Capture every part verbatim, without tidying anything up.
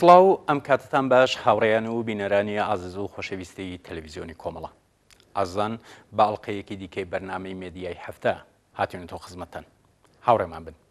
سڵاو ئەم کاتتان باش هاوڕێیان و بینەرانی ئازیز و خۆشەویستی تەلەڤیزیۆنی کۆمەڵە. ئازان بە ئەڵقەیەکی دیکەی بەرنامەی مێدیای هەفتە هاتوونەتەوە خزمەتتان. هاوڕێمان بن.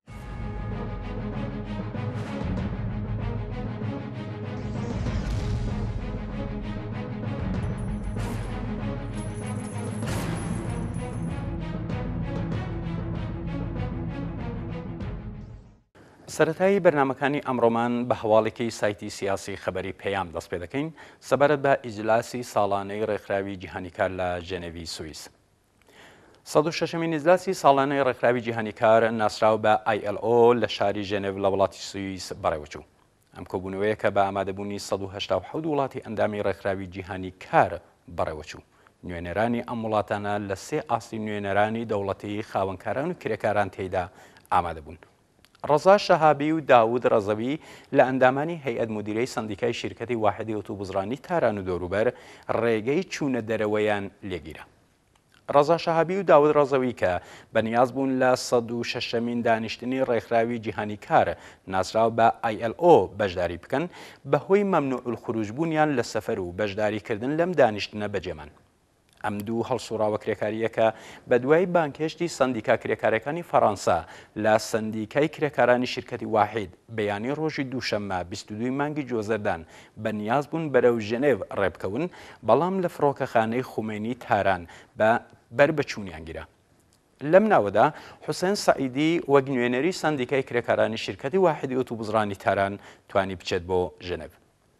سەرەتایی بەرنامەکانی ئەمڕۆمان بە هەواڵێکی سایتی سیاسی خەبەری پێیام دەست پێ دەکەین سەبارەت بە ئیجلاسی ساڵانەی ڕێکخراوی جیهانیکار لە ژێنێڤی سوئیس. سەد و شەشەمین ئیجلاسی ساڵانەی ڕێکخراوی جیهانیکار ناسراو بە ئای ئەل ئۆ لە شاری ژێنێڤ لە وڵاتی سوئیس بەڕێوەچوو. ئەم کۆبوونەوەیە کە بە ئامادەبوونی سەد و هەشتا و حەوت وڵاتی ئەندامی ڕێکخراوی جیهانیکار بەڕێوەچوو. نوێنەرانی ئەم وڵاتانە لە سێ ئاستی نوێنەرانی دەوڵەتی خاوەنکاران و کرێکاران تێیدا ئامادەبوون. ڕەزا شەهابی و داود ڕەزەوی لە ئەندامانی هەیئەت مدیرەی سندیکای شیرکەتی واحدی ئۆتۆبوسڕانی تاران و دەوروبەر ڕێگەی چوونە دەرەوەیان لێگیرە. ڕەزا شەهابی و داود ڕەزەوی کە بەنیاز بوون لە سەد و شەشەمین دانیشتنی ڕێکخراوی جیهانیکار ناسراو بە ئای ئەل ئۆ بەشداری بکەن بەهۆی مەمنوع الخروج بوونیان لە سەفەر و بەشداریکردن لەم دانیشتنە بەجێمان. ئەم دوو هەڵسوڕاوە کرێکاریەکە بە دوای بانکێشتی سندیکا کرێکارەکانی فەڕەنسا لە سندیکای کرێکارانی شیرکەتی واحید بەیانی ڕۆژی دووشەممە بیست و دووی مانگی جۆزەردان بەنیاز بوون بەرەو ژنێڤ ڕێبکەون، بەڵام لە فڕۆکەخانەی خومێنی تاران بە بربەچوونیان گیرە. لەم ناوەدا حوسێن سەعیدی وەک نوێنەری سندیکای کرێکارانی شیرکەتی واحدی ئۆتۆبوسڕانی تاران توانی بچێت بۆ ژنێڤ.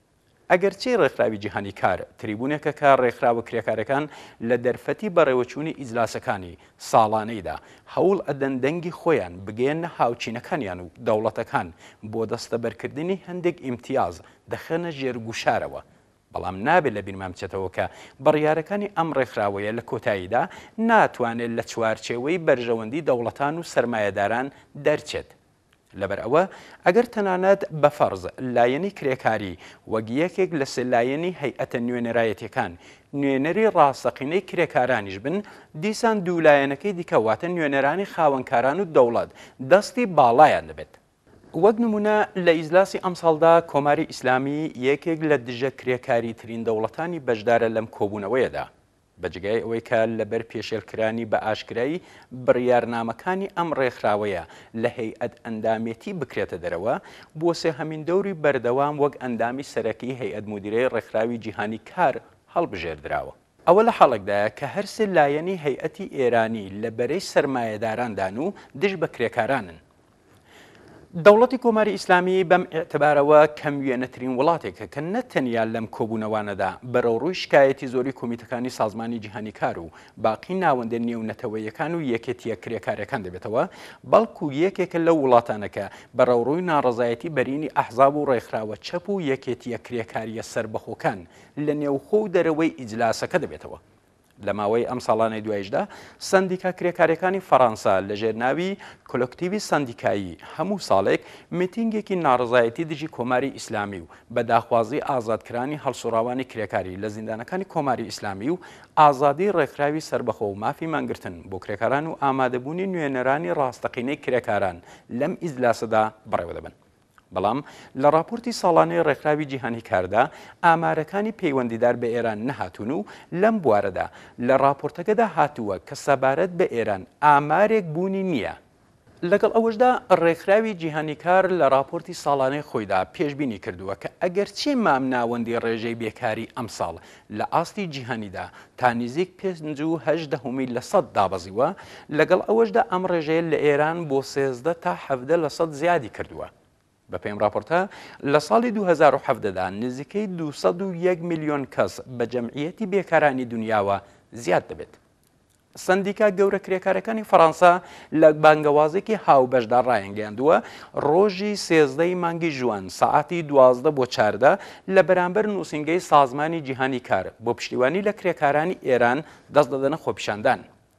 ئەگەرچی ڕێکخراوی جیهانیکار تریبونێکە کە ڕێکخراوە کرێکارەکان لە دەرفەتی بەڕێوەچوونی ئیجلاسەکانی ساڵانەیدا هەوڵ ئەدەن دەنگی خۆیان بگەێنە هاوچینەکانیان و دەوڵەتەکان بۆ دەستەبەرکردنی هەندێک ئیمتیاز دەخەنە ژێرگوشارەوە، بەڵام نابێت لە بیرمان بچێتەوە کە بڕیارەکانی ئەم ڕێکخراوەیە لە کۆتاییدا ناتوانێت لە چوارچێوەی بەرژەوەندی دەوڵەتان و سەرمایەداران دەرچێت. لەبەر ئەوە ئەگەر تەنانەت بە فەرز لایەنی کرێکاری وەک یەکێک لە سلایەنی هەیئەتە نوێنەرایەتیەکان نوێنەری ڕاستەقینەی کرێکارانیش بن، دیسان دوولایەنەکەی دیکەواتە نوێنەرانی خاوەنکاران و دەوڵەت دەستی باڵایان دەبێت. وەک نمونە لە ئیجلاسی ئەمساڵدا کۆماری ئیسلامی یەکێک لە دژە کرێکاری ترین دەوڵەتانی بەشدارە لەم کۆبوونەوەیەدا، بەجگای ئەوەی کە لەبەر پێشێلکرانی بە ئاشکرایی بڕیارنامەکانی ئەم ڕێکخراوەیە لە هەیئەت ئەندامێتی بکرێتە دەرەوە بۆ سێهەمین دەوری بەردەوام وەک ئەندامی سەرەکی هەیئەت مدیرەی ڕێکخراوی جیهانیکار هەڵبژێردراوە. ئەوە لە حاڵێکدایە کە هەر سێ لایەنی هەیئەتی ئێرانی لە بەرەی سەرمایەداران و دژ بە کرێکارانن. دەوڵەتی کۆماری ئیسلامی بەم ئێعتبارەوە کەموێنەترین وڵاتێکە کە نەتەنیا لەم کۆبوونەوانەدا بەرەو ڕووی شکایەتی زۆری کۆمیتەکانی سازمانی جیهانیکار و باقی ناوەندە نێونەتەوەیەکان و یەکێتیە کرێکارەکان دەبێتەوە، بەڵکو یەکێکە لەو وڵاتانەکە بەرەو ڕووی ناڕەزایەتی بەرینی ئەحزاب و ڕێکخراوە چەپ و یەکێتیە کرێکاریە سربەخۆکان لە نێوخۆ و دەرەوەی ئیجلاسەکە دەبێتەوە. لە ماوەی ئەم ساڵانەی دوایشدا سندیکا کرێکارەکانی فەڕەنسا لە ژێرناوی کۆلۆکتیڤی سندیکایی هەموو ساڵێک میتینگێکی ناڕزایەتی دژی کۆماری ئیسلامی و بە داخوازی ئازادکرانی هەڵسوڕاوانی کرێکاری لە زیندانەکانی کۆماری ئیسلامی و ئازادی ڕێکخراوی سربەخۆ و مافی مانگرتن بۆ کرێکاران و ئامادەبوونی نوێنەرانی ڕاستەقینەی کرێکاران لەم ئیجلاسەدا بەڕێوە دەبن. بەڵام لە راپۆرتی ساڵانەی ڕێکخراوی جیهانیکاردا ئامارەکانی پەیوەندیدار بە ئێران نەهاتوون و لەم بوارەدا لە راپۆرتەکەدا هاتووە کە سەبارەت بە ئێران ئامارێک بوونی نییە. لەگەڵ ئەوەشدا ڕێکخراوی جیهانیکار لە راپۆرتی ساڵانەی خۆیدا پێشبینی کردووە کە ئەگەرچی مام ناوەندی ڕێژەی بێکاری ئەمساڵ لە ئاستی جیهانیدا تا نزیک پێنج و هەشت دەهەمی لە سەد دابەزیوە، لەگەڵ ئەوەشدا ئەم ڕێژەیە لە ئێران بۆ سێزدە تا حەڤدە لە سەد زیادی کردووە. بە پێم راپۆرتە لە ساڵی دوو هەزار و حەڤدەدا نزیکەی دووسەد و یەک میلیۆن کەس بە جەمعیەتی بێکارانی دنیاوە زیاد دەبێت. سندیکا گەورە کرێکارەکانی فەڕەنسا لە بانگەوازێکی هاوبەشدا ڕایەنگەیاندووە ڕۆژی سێزدەی مانگی ژوان سەعاتی دوازدە بۆ چاردە لە بەرامبەر نووسینگەی سازمانی جیهانیکار بۆ پشتیوانی لە کرێکارانی ئێران دەست دەدەنە خۆپیشاندان.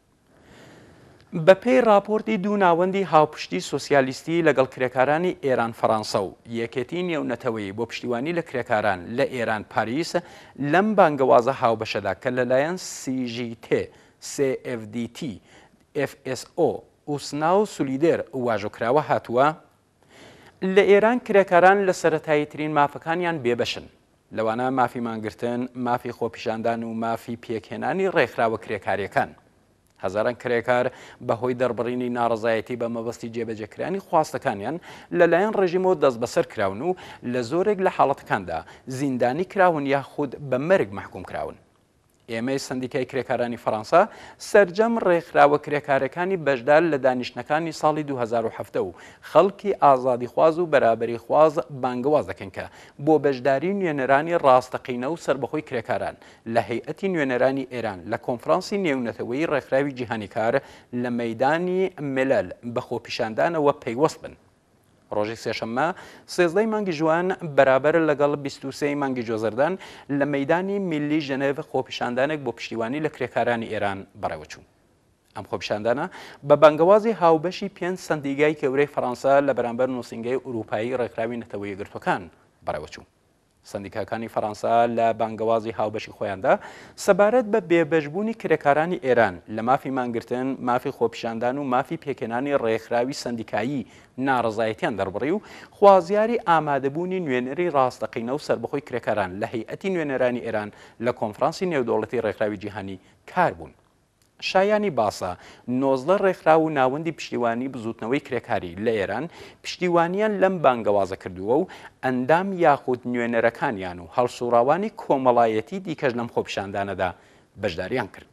بە پێی راپۆرتی دوو ناوەندی هاوپشتی سۆسیالیستی لەگەڵ کرێکارانی ئێران فەڕەنسا و یەکێتی نێونەتەوەی بۆ پشتیوانی لە کرێکاران لە ئێران پاریس لەم بانگەوازە هاوبەشەدا کە لەلایەن سی ژی تێ، سی ئێف دی تی، ئێف ئێس ئۆ، ئوسنا و سولیدێر واژۆکراوە هاتووە، لە ئێران کرێکاران لە سەرەتاییترین مافەکانیان بێبەشن، لەوانە مافی مانگرتن، مافی خۆپیشاندان و مافی پێکهێنانی ڕێکخراوە کرێکاریەکان. هەزاران کرێکار بەهۆی دەربڕینی ناڕزایەتی بە مەبەستی جێبەجێکرانی خواستەکانیان لەلایەن ڕێژیمەوە دەست بەسەر کراون و لە زۆرێک لە حاڵەتەکاندا زیندانی کراون یاخود بە مەرگ محکوم کراون. ئێمەی سندیکای کرێکارانی فەڕەنسا سەرجەم ڕێکخراوە کرێکارەکانی بەشدار لە دانیشتەکانی ساڵی دوو هەزار و هەفت و خەڵکی ئازادیخواز و بەرابەری خواز بانگەواز دەکەن کە بۆ بەشداری نوێنەرانی ڕاستەقینە و سربەخۆی کرێکاران لە هەیئەتی نوێنەرانی ئێران لە کۆنفرانسی نێونەتەوەی ڕێکخراوی جیهانی کار لە مەیدانی ملل بە خۆپیشاندانەوە پەیوەست بن. ڕۆژی سێشەممە سێزدەی مانگی ژوان بەرابەر لەگەڵ بیست و سێی مانگی جۆزەردان لە مەیدانی میلی ژنێڤ خۆپیشاندانێک بۆ پشتیوانی لە کرێکارانی ئێران بەڕێوەچوو. ئەم خۆپیشاندانە بە بانگەوازی هاوبەشی پێنج سندیگای گەورەی فەڕەنسا لە بەرامبەر نووسینگەی ئوروپایی ڕێکخراوی نەتەوەی یەکگرتوەکان بەڕێوەچوو. سندیکاکانی فەڕەنسا لە بانگەوازی هاوبەشی خۆیاندا سەبارەت بە بێبەشبوونی کرێکارانی ئێران لە مافی مانگرتن، مافی خۆپیشاندان و مافی پێکهێنانی ڕێکخراوی سندیکایی ناڕزایەتیان دەربڕی و خوازیاری ئامادەبوونی نوێنەری ڕاستەقینە و سربەخۆی کرێکاران لە هەیئەتی نوێنەرانی ئێران لە کۆنفرانسی نێودەوڵەتی ڕێکخراوی جیهانی کار بوون. شایانی باسە نۆزدە ڕێکخراو و ناوەندی پشتیوانی بزوتنەوەی کرێکاری لە ئێران پشتیوانیان لەم بانگەوازە کردووە و ئەندام یاخود نوێنەرەکانیان و هەڵسوڕاوانی کۆمەڵایەتی دیکەش لەم خۆپیشاندانەدا بەشداریان کرد.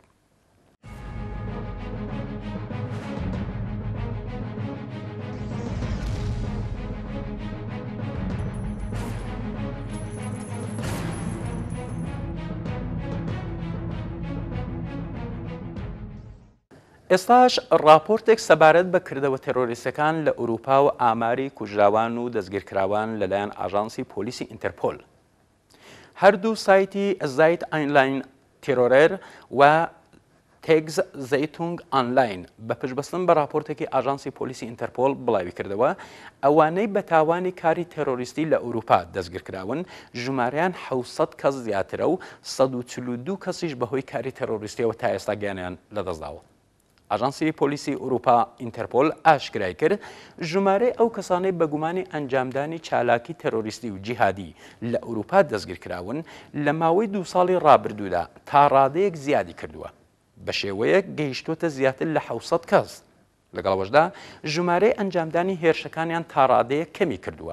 ئێستاش راپۆرتێک سەبارەت بە کردەوە تێرۆریستەکان لە ئوروپا و ئاماری کوژراوان و دەستگیرکراوان لەلایەن ئاژانسی پۆلیسی ئینتەرپۆل. هەردوو سایتی زایت ئاینلاین تێرۆرێر و تێگز زەیتونگ ئانلاین بە پشتبەستن بە راپۆرتێکی ئاژانسی پۆلیسی ئینتەرپۆل بڵاوی کردەوە ئەوانەی بە تاوانی کاری تێرۆریستی لە ئوروپا دەستگیرکراون ژمارەیان حەوت کەس زیاترە و سەد و چل و دوو کەسیش بەهۆی کاری تێرۆریستیەوە تا ئێستا گیانیان لەدەستداوە. ئاژانسی پۆلیسی ئوروپا ئینتەرپۆل ئاشکرای کرد ژمارەی ئەو کەسانەی بە گومانی ئەنجامدانی چالاکی تەرۆریستی و جیهادی لە ئوروپا دەستگیرکراون لە ماوەی دوو ساڵی ڕابردوودا تا ڕادەیەک زیادی کردووە، بە شێوەیەک گەیشتوتە زیاتر لە حەوت کەس. لەگەڵەوەشدا ژمارەی ئەنجامدانی هێرشەکانیان تا ڕادەیەک کەمی کردووە.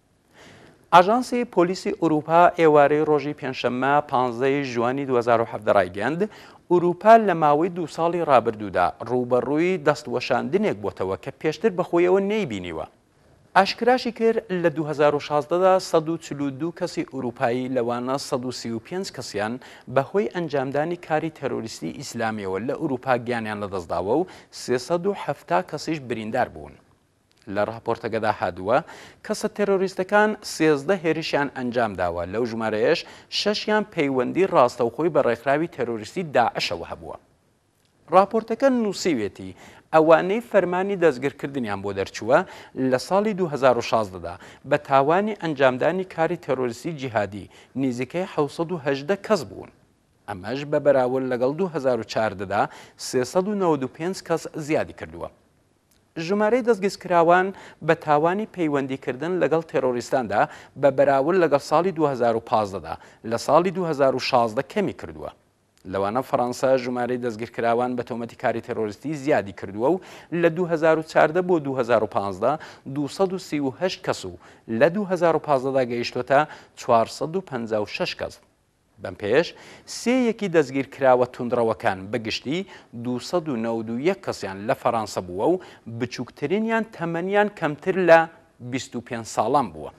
ئاژانسی پۆلیسی ئوروپا ئێوارەی ڕۆژی پێنجشەممە پانزدەی ژوانی دوو هەزار و هەفت ڕایگەاند ئوروپا لە ماوەی دوو ساڵی ڕابردوودا ڕوبەڕووی دەستوەشاندنێک بۆتەوە کە پێشتر بەخۆیەوە نەیبینیوە. ئاشکراشی کرد لە دوو هەزار و شازدەدا سەد و چل و دوو کەسی ئوروپایی لەوانە سەد و سی و پێنج کەسیان بەهۆی ئەنجامدانی کاری تەرۆریستی ئیسلامیەوە لە ئوروپا گیانیان لەدەستداوە و سێسەد و هەفتا کەسیش بریندار بوون. لە راپۆرتەکەدا هادووە کەسە تێرۆریستەکان سێزدە هێرشیان ئەنجام داوە، لەو ژمارەیەش شەشیان پەیوەندی ڕاستەوخۆی بە ڕێکخراوی تەرۆریستی داعشەوە هەبووە. راپۆرتەکە نووسیوێتی ئەوانەی فەرمانی دەستگیرکردنیان بۆ دەرچووە لە ساڵی دوو هەزار و شازدەدا بە تاوانی ئەنجامدانی کاری تەرۆریستی جیهادی نزیکەی حەوت و هەژدە کەس بوون. ئەمەش بە بەراورد لەگەڵ دوو هەزار و چواردەدا سێسەد و نەوەد و پێنج کەس زیادی کردووە. ژمارەی دەستگیرکراوان بە تاوانی پەیوەندیکردن لەگەڵ تێرۆریستاندا بە بەراورد لەگەڵ ساڵی دوو هەزار و پانزدەدا لە ساڵی دوو هەزار و شازدە کەمی کردووە. لەوانە فەڕەنسا ژمارەی دەستگیرکراوان بە تۆمەتی کاری تەرۆریستی زیادی کردووە و لە دوو هەزار و چواردە بۆ دوو هەزار و پانزدە دووسەد و سی و هەشت کەس و لە دوو هەزار و پانزدەدا گەیشتوتە چوارسەد و پەنجا و شەش کەس. بەم پێش سێیەکی دەستگیرکراوە توندڕەوەکان بەگشتی دووسەد و نەوەد و یەک کەسیان لە فەڕەنسا بووە و بچووکترینیان تەمەنیان کەمتر لە بیست و پێنج ساڵان بووە.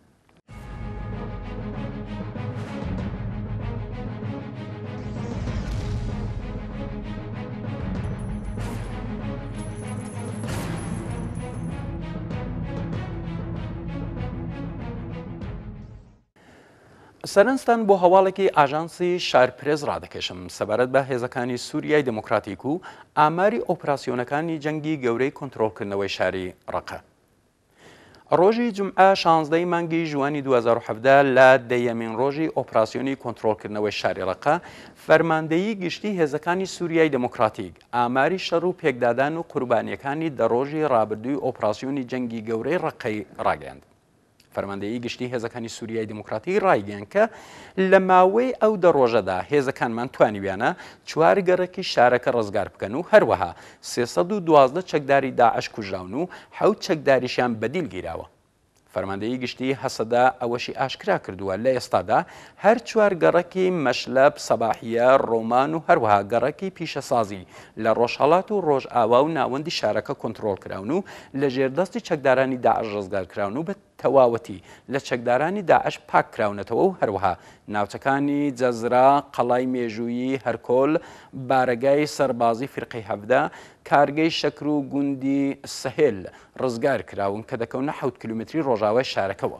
سەرنجتان بۆ هەواڵێکی ئاژانسی شارپرێز ڕادەکەشم سەبارەت بە هێزەکانی سووریای دموکراتیک و ئاماری ئۆپراسیۆنەکانی جەنگی گەورەی کۆنتڕۆڵکردنەوەی شاری ڕەقە. ڕۆژی جومعە شانزدەی مانگی ژوانی دوو هەزار و حەڤدە لە دەیەمین ڕۆژی ئۆپراسیۆنی کۆنتڕۆڵکردنەوەی شاری ڕەقە فەرماندەیی گشتی هێزەکانی سووریای دموکراتیک ئاماری شەڕ و پێکدادان و قوربانیەکانی دە ڕۆژی ڕابردووی ئۆپراسیۆنی جەنگی گەورەی ڕەقەی ڕاگەیاند. فەرماندەیی گشتی هێزەکانی سووریای دموکراتی ڕایگەیان کە لە ماوەی ئەو دە ڕۆژەدا هێزەکانمان توانیویانە چوار گەڕێکی شارەکە ڕزگار بکەن و هەروەها سێسەد و دوازدە چەکداری داعش کوژراون و حەوت چەکداریشیان بەدیل گیراوە. فەرماندەیی گشتی هەسەدا ئەوەشی ئاشکرا کردووە لە ئێستادا هەر چوار گەڕەکی مەشلەب سەباحیە ڕۆمان و هەروەها گەڕەکی پیشەسازی لە ڕۆژهەڵات و ڕۆژئاوا و ناوەندی شارەکە کۆنتڕۆڵ کراون و لە ژێردەستی چەکدارانی داعش ڕزگار کراون و بە تەواوەتی لە چەکدارانی داعش پاک کراونەتەوە و هەروەها ناوچەکانی جەزرا، قەڵای مێژوویی، هەرکۆل، بارەگای سەربازی فیرقەی هەڤدە، کارگەی شەکر و گوندی سەهێل ڕزگار کراون کە دەکەونە حەوت کیلومتری ڕۆژاوای شارەکەەوە.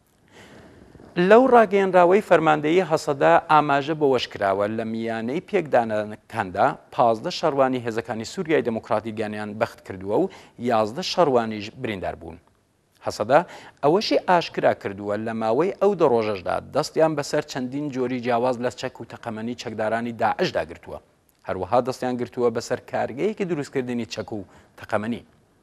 لەو ڕاگەیەنراوەی فەرماندەیی هەسەدا ئاماژە بەوەش کراوە لە میانەی پێکدانەکاندا پازدە شەڕوانی هێزەکانی سووریای دموکراتی گیانیان بەخت کردووە و یازدە شەڕوانیش بریندار بوون. هەسەدا ئەوەشی ئاشکرا کردووە لە ماوەی ئەو دە ڕۆژەشدا دەستیان بەسەر چەندین جۆری جیاواز لە چەک و تەقەمەنی چەکدارانی داعشدا گرتووە. هەروەها دەستیان گرتووە بەسەر کارگەیەکی دروستکردنی چەک و تەقەمەنی.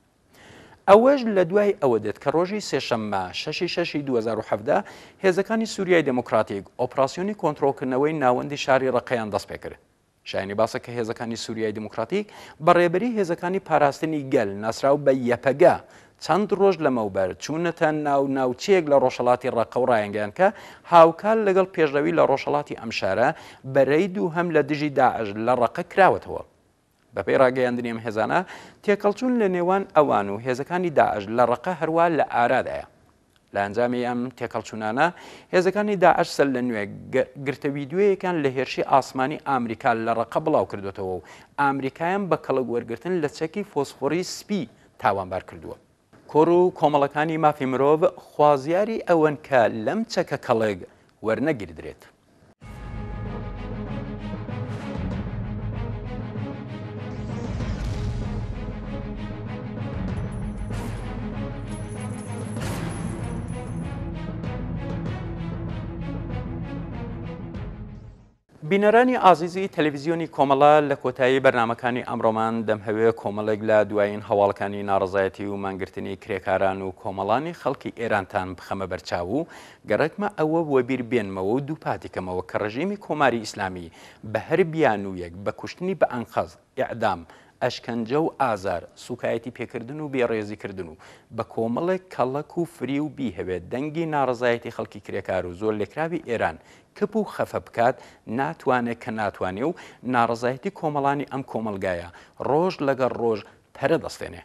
ئەوەش لە دوای ئەوە دێت کە ڕۆژی سێشەممە شەشی شەشی دوو هەزار و حەڤدە هێزەکانی سووریای دموکراتیک ئۆپراسیۆنی کۆنتڕۆڵکردنەوەی ناوەندی شاری ڕەقەیان دەست پێ کرد. شایانی باسە کە هێزەکانی سووریای دموکراتیک بەڕێبەری هێزەکانی پاراستنی گەل ناسراو بە یەپەگە چەند ڕۆژ لەمەوبەر چوونەتە ناو ناوچەیەک لە ڕۆژهەڵاتی ڕەقە و ڕایەنگیان کە هاوکال لەگەڵ پێشڕەوی لە ڕۆژهەڵاتی ئەم شارە بەرەی دوو هەم لە دژی داعش لە ڕەقە کراوەتەوە. بەپێی ڕاگەیاندنی ئەم هێزانە تێکەڵچوون لە نێوان ئەوان و هێزەکانی داعش لە ڕەقە هەروە لە ئارادایە. لە ئەنجامی ئەم تێکەڵچوونانە هێزەکانی داعش سەر لە نوێ گرتەویددیوەیەکان لە هێرشی ئاسمانی ئامریکا لە ڕەقە بڵاو کردوێتەوە و ئامریکایان بە کەڵک وەرگرتن لە چەکی فۆسفۆری سپی تاوانبار کردووە. کۆڕ و کۆمەڵەکانی مافی مرۆڤ خوازیاری ئەوەن کە لەم چەکە کەڵێک وەرنەگیردرێت. بینەرانی ئازیزی تەلەڤیزیۆنی کۆمەڵە لە کۆتایی بەرنمەکانی ئەمڕۆمان دەمهەوێت کۆمەڵێک لە دوایین هەواڵەکانی ناڕزایەتی و مانگرتنی کرێکاران و کۆمەڵانی خەڵکی ئێرانتان بخەمە بەرچاو و گەڕێکمە ئەوە وەبیر بێنمەوە و دووپاتێکەمەوە کە ڕژیمی کۆماری ئیسلامی بە هەر بیان و یەک بە کوشتنی بە ئەنقەز ئیعدام ئەشکەنجە و ئازار سوکایەتی پێکردن و بێڕێزیکردن و بە کۆمەڵێک کەڵک و فری و بی هەبێت دەنگی ناڕزایەتی خەڵکی کرێکار و زۆر لێکراوی ئێران کپ و خەفە بکات ناتوانێت کە ناتوانێ و ناڕزایەتی کۆمەڵانی ئەم کۆمەلگایە ڕۆژ لەگەڵ ڕۆژ پەرە دەستێنێ.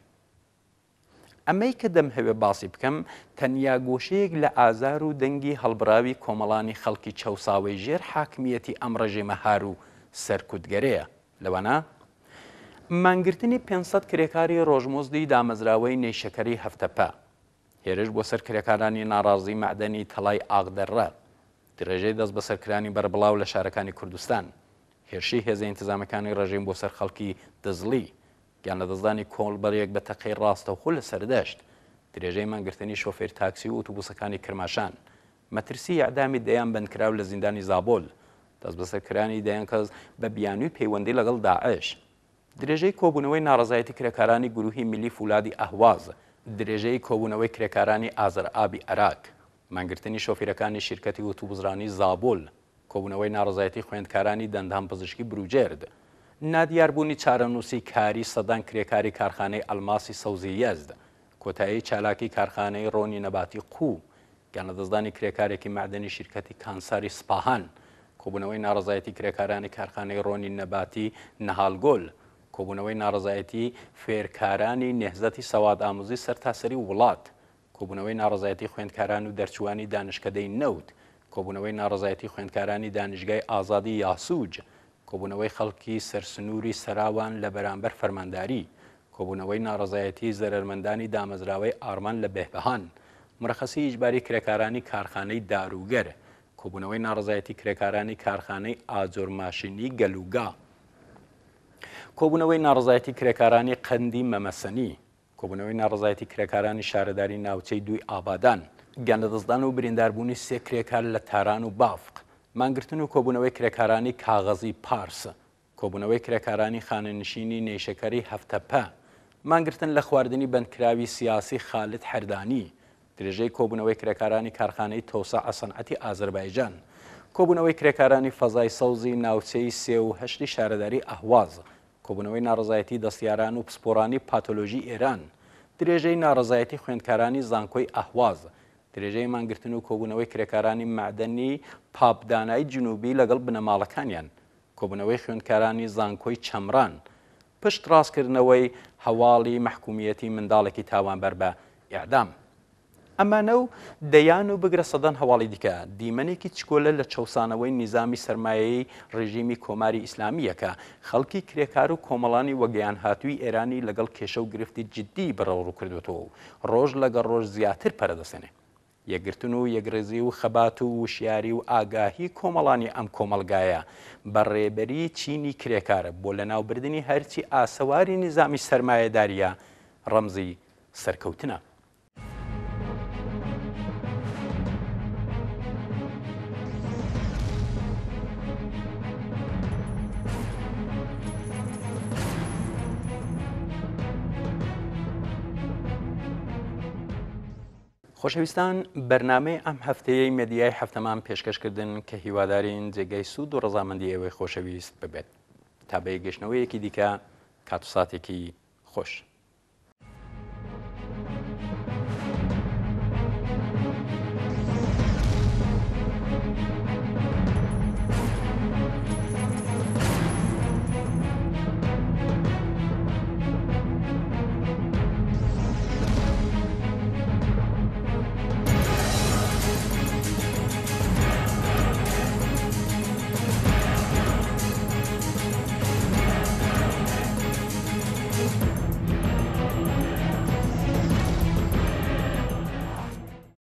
ئەمەی کە دەمهەوێ باسی بکەم تەنیا گۆشەیەک لە ئازار و دەنگی هەڵبراوی کۆمەڵانی خەڵکی چەوساوی ژێر حاکمیەتی ئەم ڕژێمە هار و سەرکوتگەرەیە. لەوانە مانگرتنی پێنج سەد کرێکاری ڕۆژمۆزدی دامەزراوەی نەیشەکەری هەفتەپە هێرش بۆ سەر کرێکارانی ناڕازی مەعدەنی تەڵای ئاغدەڕە درێژەی دەست بەسەرکرانی بەربڵاو لە شارەکانی کوردستان هێرشی هێزە ئینتزامەکانی ڕژیم بۆ سەر خەڵکی دزڵی گیان لە دەستدانی کۆڵبەرێک بە تەقەی ڕاستەوخۆ لە سەردەشت درێژەی مانگرتنی شۆفێر تاکسی و ئۆتۆبوسەکانی کرماشان مەترسی ئەعدامی دەیان بەندکراو لە زیندانی زابۆل دەست بەسەرکرانی دەیان کەس بە بیانووی پەیوەندی لەگەڵ داعش درێژەی کۆبوونەوەی ناڕزایەتی کرێکارانی گروهی میلی فولادی ئەهواز درێژەی کۆبوونەوەی کرێکارانی ئازەر ئابی عراق مانگرتنی شۆفیرەکانی شیرکەتی ئۆتۆبوسرانی زابۆل کۆبوونەوەی ناڕزایەتی خوێندکارانی دەندان پزیشکی بروجێرد نادیاربوونی چارەنووسی کاری سەدان کرێکاری کارخانەی ئەلماسی سەوزی یەزد کۆتایی چالاکی کارخانەی ڕۆنی نەباتی قوو گیان لە دەستدانی کرێکارێکی معدەنی شیرکەتی کانساری سپاهان کۆبوونەوەی ناڕزایەتی کرێکارانی کارخانەی ڕۆنی نەباتی نەهالگۆل کۆبوونەوەی ناڕزایەتی فێرکارانی نێهزەتی سەواد ئاموزی سەرتاسەری وڵات کۆبوونەوەی ناڕزایەتی خوێندکاران و دەرچوانی دانشکدەی نەوت کۆبوونەوەی ناڕزایەتی خوێندکارانی دانیشگای ئازادی یاسووج کۆبوونەوەی خەڵکی سەرسنووری سەراوان لە بەرامبەر فەرمانداری کۆبوونەوەی ناڕزایەتی زەرمەندانی دامەزراوەی ئارمان لە بێهبەهان مرەخەسی ئیجباری کرێکارانی کارخانەی داروگەر کۆبوونەوەی ناڕزایەتی کرێکارانی کارخانەی ئاجۆرماشینی گەلوگا کۆبوونەوەی ناڕزایەتی کرێکارانی قەندی مەمەسەنی کۆبوونەوەی ناڕزایەتی کرێکارانی شارەداری ناوچەی دوی ئابادان، گەندەدەستدان و برینداربوونی سێ کرێکار لە تاران و بافق، مانگرتن و کۆبوونەوەی کرێکارانی کاغەزی پارس، کۆبوونەوەی کرێکارانی خانەنشینی نێشەکەری هەفتەپە، مانگرتن لە خواردنی بەندکراوی سیاسی خالد حەردانی، درێژەی کۆبوونەوەی کرێکارانی کارخانەی تۆساع سەنعەتی ئازەربایجان، کۆبوونەوەی کرێکارانی فەزای سەوزی ناوچەی سێ و هەشتی شارەداری ئەهواز، کۆبوونەوەی ناڕزایەتی دەستیاران و پسپۆرانی پاتۆلۆژی ئێران، درێژەی ناڕزایەتی خوێندکارانی زانکۆی ئەهواز، درێژەی مانگرتن و کۆبوونەوەی کرێکارانی معدەنی پاپدانای جنوبی لەگەڵ بنەماڵەکانیان، کۆبوونەوەی خوێندکارانی زانکۆی چەمران، پشت ڕاستکردنەوەی هەواڵی مەحکومیەتی منداڵێکی تاوانبەر بە ئیعدام. ئەمانە و دەیان و بگرە سەدەن هەواڵی دیکە دیمەنێکی چکۆلە لە چەوسانەوەی نیزامی سەرمایەی ڕژیمی کۆماری ئیسلامیەکە خەڵکی کرێکار و کۆمەڵانی وەگەیان هاتووی ئێرانی لەگەڵ کێشە و گرفتی جددی بەڕەوڕوو کردوێتەوە و ڕۆژ لەگەڵ ڕۆژ زیاتر پەرەدەسێنێ. یەکگرتن و یەکڕێزی و خەبات و وشیاری و ئاگاهی کۆمەڵانی ئەم کۆمەلگایە بەڕێبەری چینی کرێکارە بۆ لەناوبردنی هەرچی ئاسەواری نیزامی سەرمایەداریە ڕەمزی سەرکەوتنە. خۆشەویستان، بەرنامەی ئەم هەفتەیەی مێدیای هەفتەمان پێشکەشکردن کە هیوادارین جێگەی سوود و ڕەزامەندی ئێوەی خۆشەویست ببێت. تا بە یەکگەشتنەوەیەکی دیکە کات و ساتێکی خۆش.